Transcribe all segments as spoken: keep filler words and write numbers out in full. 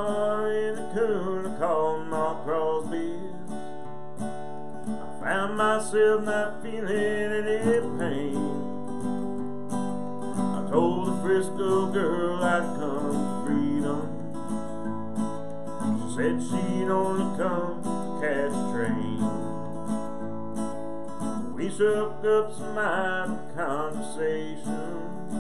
bar in a coon called Ma Crosby's. I found myself not feeling any pain. I told the Frisco girl I'd come to freedom. She said she'd only come to catch a train. We struck up some idle conversation,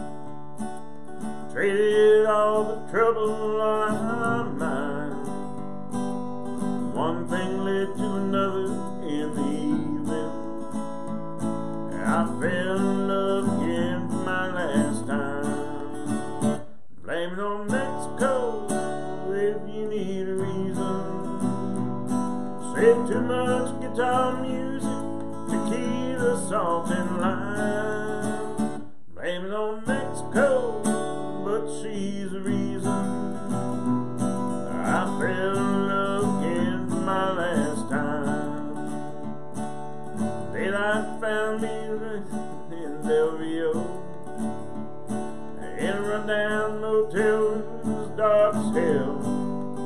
traded all the trouble on our mind. One thing led to another in the evening, and I fell in love again for my last time. Blame it on Mexico if you need a reason. Said too much guitar music, tequila, salt and lime. Blame it on Mexico, but she's the reason I fell in love again for my last time. Daylight found me in Del Rio, in a rundown motel room as dark as hell.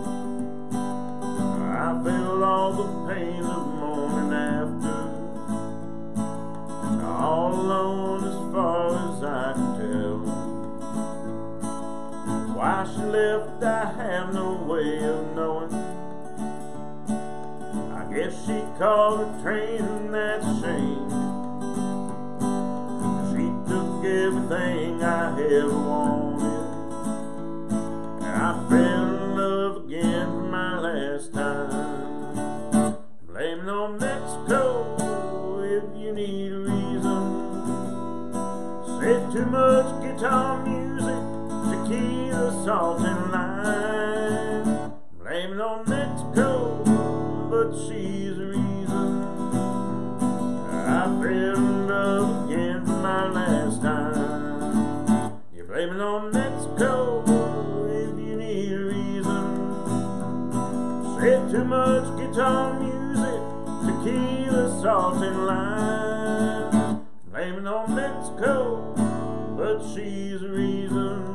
I felt all the pain of the morning after, all alone as far as I can tell. Why she left I have no way of knowing. I guess she called her train and that's a shame. She took everything I ever wanted, and I fell in love again for my last time. Blame it on Mexico if you need a reason. Said too much guitar music, tequila, salt and lime. Blame it on Mexico, but she's the reason I fell in love again for my last time. You blame it on Mexico if you need a reason. Said too much guitar music, tequila, salt and lime. Blame it on Mexico, but she's the reason